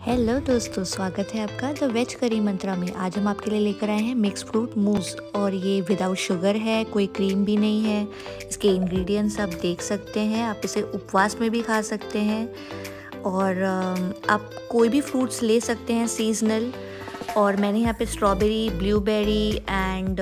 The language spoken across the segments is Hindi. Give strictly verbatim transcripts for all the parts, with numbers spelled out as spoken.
हेलो दोस्तों, स्वागत है आपका द वेज करी मंत्रा में। आज हम आपके लिए लेकर आए हैं मिक्स फ्रूट मूस और ये विदाउट शुगर है, कोई क्रीम भी नहीं है। इसके इंग्रेडिएंट्स आप देख सकते हैं। आप इसे उपवास में भी खा सकते हैं और आप कोई भी फ्रूट्स ले सकते हैं सीजनल। और मैंने यहाँ पे स्ट्रॉबेरी, ब्लूबेरी एंड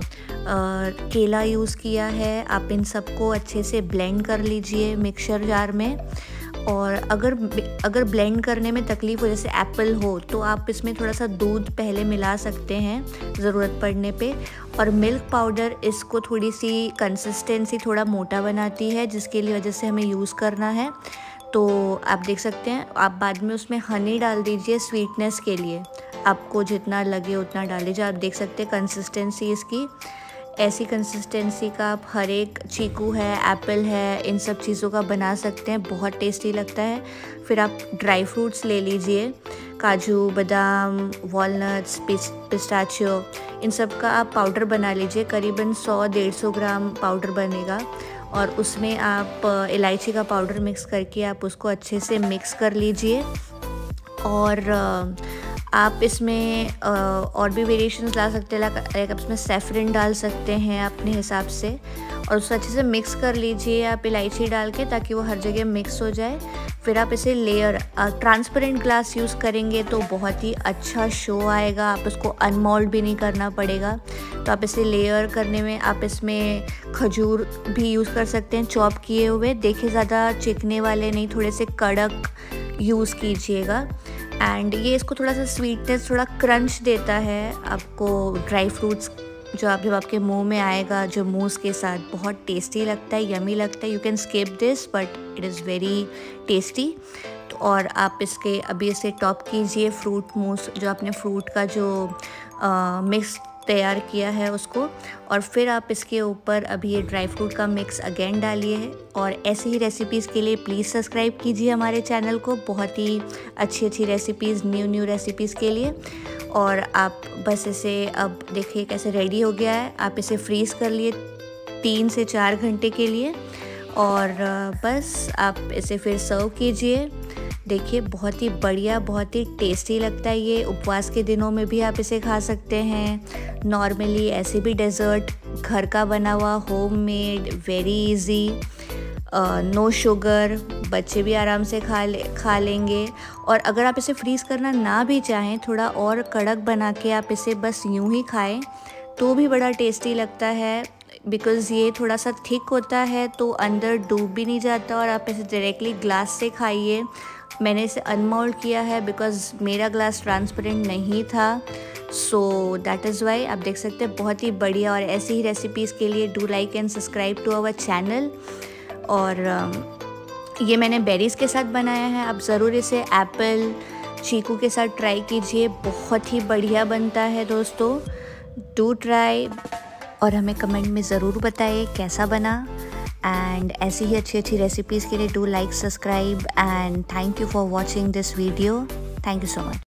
केला यूज़ किया है। आप इन सबको अच्छे से ब्लेंड कर लीजिए मिक्सर जार में। और अगर अगर ब्लेंड करने में तकलीफ़ हो, जैसे एप्पल हो, तो आप इसमें थोड़ा सा दूध पहले मिला सकते हैं ज़रूरत पड़ने पे। और मिल्क पाउडर इसको थोड़ी सी कंसिस्टेंसी थोड़ा मोटा बनाती है, जिसके लिए वजह से हमें यूज़ करना है। तो आप देख सकते हैं, आप बाद में उसमें हनी डाल दीजिए स्वीटनेस के लिए। आपको जितना लगे उतना डाल दीजिए। आप देख सकते हैं कंसिस्टेंसी इसकी ऐसी कंसिस्टेंसी का आप हर एक चीकू है, एप्पल है, इन सब चीज़ों का बना सकते हैं। बहुत टेस्टी लगता है। फिर आप ड्राई फ्रूट्स ले लीजिए, काजू, बादाम, वॉलनट्स, पिस्ताचियो, इन सब का आप पाउडर बना लीजिए। करीबन सौ डेढ़ सौ ग्राम पाउडर बनेगा और उसमें आप इलायची का पाउडर मिक्स करके आप उसको अच्छे से मिक्स कर लीजिए। और आप इसमें और भी वेरिएशंस ला सकते हैं, लाइक आप इसमें सैफरन डाल सकते हैं अपने हिसाब से। और उसको अच्छे से मिक्स कर लीजिए आप इलायची डाल के, ताकि वो हर जगह मिक्स हो जाए। फिर आप इसे लेयर ट्रांसपेरेंट ग्लास यूज़ करेंगे तो बहुत ही अच्छा शो आएगा। आप उसको अनमोल्ड भी नहीं करना पड़ेगा। तो आप इसे लेयर करने में आप इसमें खजूर भी यूज़ कर सकते हैं, चॉप किए हुए। देखिए ज़्यादा चिकने वाले नहीं, थोड़े से कड़क यूज़ कीजिएगा। एंड ये इसको थोड़ा सा स्वीटनेस, थोड़ा क्रंच देता है आपको। ड्राई फ्रूट्स जो आप जब आपके मुंह में आएगा जो मूस के साथ, बहुत टेस्टी लगता है, यमी लगता है। You can skip this but it is very tasty. तो और आप इसके अभी इसे टॉप कीजिए फ्रूट मूस, जो आपने फ्रूट का जो मिक्स तैयार किया है उसको। और फिर आप इसके ऊपर अभी ये ड्राई फ्रूट का मिक्स अगेन डालिए। और ऐसी ही रेसिपीज़ के लिए प्लीज़ सब्सक्राइब कीजिए हमारे चैनल को। बहुत ही अच्छी अच्छी रेसिपीज़, न्यू न्यू रेसिपीज़ के लिए। और आप बस इसे अब देखिए कैसे रेडी हो गया है। आप इसे फ्रीज़ कर लिए तीन से चार घंटे के लिए और बस आप इसे फिर सर्व कीजिए। देखिए बहुत ही बढ़िया, बहुत ही टेस्टी लगता है ये। उपवास के दिनों में भी आप इसे खा सकते हैं। नॉर्मली ऐसे भी डेज़र्ट घर का बना हुआ, home made, very easy, no sugar, बच्चे भी आराम से खा ले खा लेंगे। और अगर आप इसे फ्रीज़ करना ना भी चाहें, थोड़ा और कड़क बना के आप इसे बस यूं ही खाएं तो भी बड़ा टेस्टी लगता है। बिकॉज़ ये थोड़ा सा थिक होता है तो अंदर डूब भी नहीं जाता। और आप इसे डायरेक्टली ग्लास से खाइए। मैंने इसे अनमोल्ड किया है बिकॉज़ मेरा ग्लास ट्रांसपेरेंट नहीं था, सो दैट इज़ वाई। आप देख सकते हैं बहुत ही बढ़िया। और ऐसी ही रेसिपीज़ के लिए do like and subscribe to our channel. और ये मैंने बेरीज़ के साथ बनाया है। आप ज़रूर इसे एप्पल, चीकू के साथ ट्राई कीजिए, बहुत ही बढ़िया बनता है दोस्तों। डू ट्राई और हमें कमेंट में ज़रूर बताइए कैसा बना। एंड ऐसी ही अच्छी अच्छी रेसिपीज़ के लिए do like, subscribe and thank you for watching this video. Thank you so much.